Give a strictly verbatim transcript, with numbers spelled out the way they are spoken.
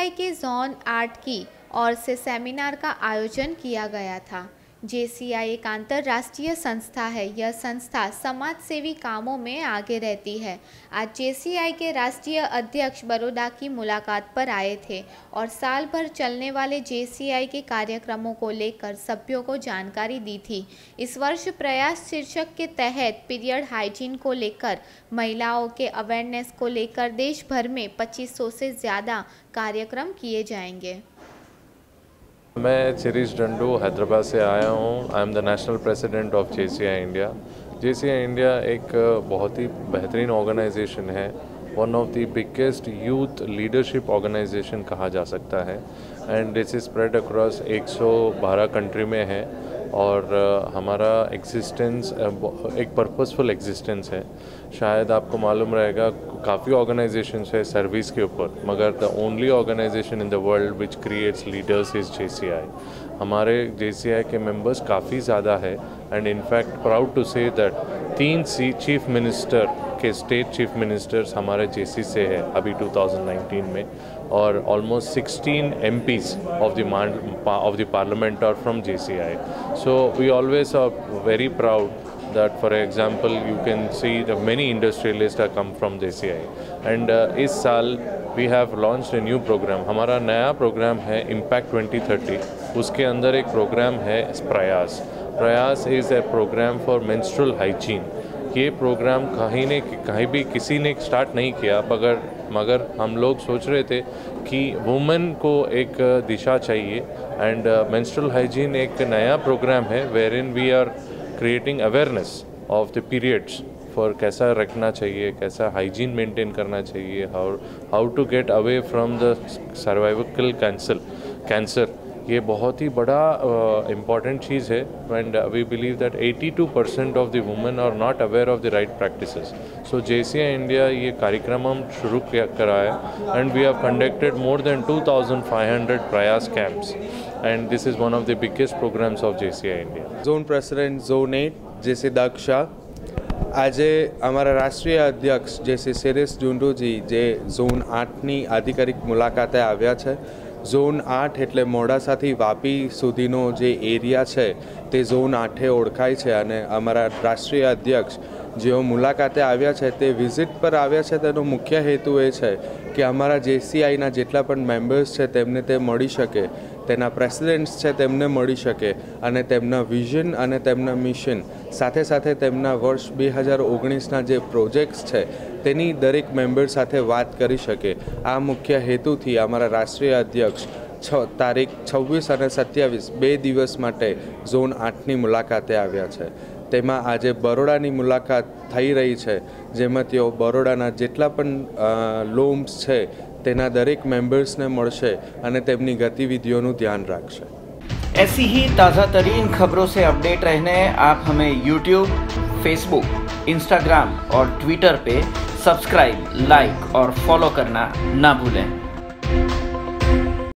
JCI के zone आठ की ओर से सेमिनार का आयोजन किया गया था। जेसीआई एक अंतर्राष्ट्रीय संस्था है। यह संस्था समाज सेवी कामों में आगे रहती है। आज जेसीआई के राष्ट्रीय अध्यक्ष बड़ौदा की मुलाकात पर आए थे और साल भर चलने वाले जेसीआई के कार्यक्रमों को लेकर सभ्यों को जानकारी दी थी। इस वर्ष प्रयास शीर्षक के तहत पीरियड हाइजीन को लेकर महिलाओं के अवेयरनेस को लेकर देश भर में पच्चीस सौ से ज़्यादा कार्यक्रम किए जाएंगे। मैं शिरीष डंडू हैदराबाद से आया हूँ। I am the national president of JCI India. JCI India एक बहुत ही बेहतरीन ऑर्गेनाइजेशन है। One of the biggest youth leadership organization कहा जा सकता है and this is spread across एक सौ बारह कंट्री में है और uh, हमारा एग्जिस्टेंस uh, एक पर्पसफुल एग्जिस्टेंस है। शायद आपको मालूम रहेगा काफ़ी ऑर्गेनाइजेशंस है सर्विस के ऊपर, मगर the only organization in the world which creates leaders is JCI. हमारे जेसीआई के मेंबर्स काफ़ी ज़्यादा है and in fact proud to say that तीन सी चीफ मिनिस्टर के स्टेट चीफ मिनिस्टर्स हमारे जेसी से है अभी दो हज़ार उन्नीस में और ऑलमोस्ट सोलह MPs of the of the parliament are from JCI. So we always are very proud that for example you can see the many industrialists are come from J C I and uh, इस साल we have launched a new program। हमारा नया program है impact twenty thirty. उसके अंदर एक programme है Prayas. Prayas is a program for menstrual hygiene. ये प्रोग्राम कहीं ने कहीं भी किसी ने स्टार्ट नहीं किया, मगर मगर हम लोग सोच रहे थे कि वुमेन को एक दिशा चाहिए एंड मेंस्ट्रुअल हाइजीन एक नया प्रोग्राम है where in we are creating awareness of the periods for कैसा रखना चाहिए, कैसा हाइजीन मेंटेन करना चाहिए, how how to get away from the survival cancer cancer ये बहुत ही बड़ा इम्पॉर्टेंट uh, चीज़ है एंड वी बिलीव दैट बयासी percent of the women are not aware of the right practices. So JCI India ये कार्यक्रम हम शुरू किया कराया and we have conducted more than two thousand five hundred Prayas camps and this is one of the biggest programs of J C I India. Zone President Zone eight JC Daksha આજે અમારા રાષ્ટ્રીય અધ્યક્ષ જેસી શિરીષ ડુંડુજી જે ઝોન આઠની આધિકારિક મુલાકાતે આવ્યા છે। ઝોન આઠ એટલે મોડાસાથી વાપી સુધીનો જે એરિયા છે તે ઝોન આઠે ઓળખાય છે અને અમારા રાષ્ટ્રીય અધ્યક્ષ જેઓ મુલાકાતે આવ્યા છે તે વિઝિટ પર આવ્યા છે તેનો મુખ્ય હેતુ એ છે કે અમારા જેસીઆઈના જેટલા પણ મેમ્બર્સ છે તેમને તે મળી શકે, તેના પ્રેસિડેન્ટ્સ છે તેમને મળી શકે અને તેમના વિઝન અને તેમના મિશન સાથે સાથે તેમના વર્ષ બે હજાર ઓગણીસના જે પ્રોજેક્ટ્સ છે તેની દરેક મેમ્બર સાથે વાત કરી શકે। આ મુખ્ય હેતુથી અમારા રાષ્ટ્રીય અધ્યક્ષ છ તારીખ છવ્વીસ અને સત્યાવીસ બે દિવસ માટે ઝોન આઠની મુલાકાતે આવ્યા છે। તેમાં આજે બરોડાની મુલાકાત થઈ રહી છે, જેમાં તેઓ બરોડાના જેટલા પણ લોમ્સ છે તેના દરેક મેમ્બર્સને મળશે અને તેમની ગતિવિધિઓનું ध्यान રાખશે। ऐसी ही ताज़ा तरीन खबरों से अपडेट रहने आप हमें यूट्यूब, फेसबुक, इंस्टाग्राम और ट्विटर पे सब्सक्राइब, लाइक और फॉलो करना ना भूलें।